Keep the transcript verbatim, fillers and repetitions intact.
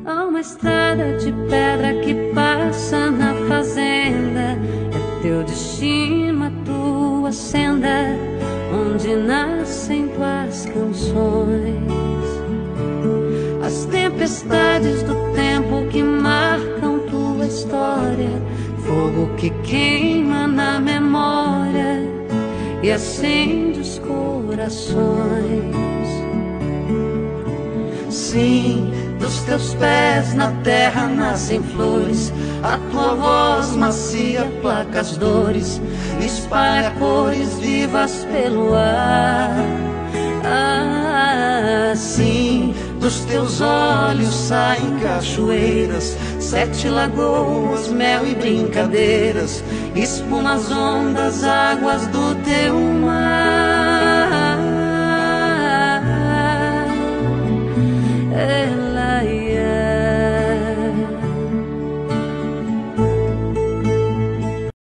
Há uma estrada de pedra que passa na fazenda. É teu destino, a tua senda, onde nascem tuas canções. As tempestades do tempo que marcam tua história, fogo que queima na memória e acende os corações. Sim, dos teus pés na terra nascem flores, a tua voz macia placa as dores, espalha cores vivas pelo ar. Ah, sim, dos teus olhos saem cachoeiras, sete lagoas, mel e brincadeiras, espuma as ondas, águas do teu mar.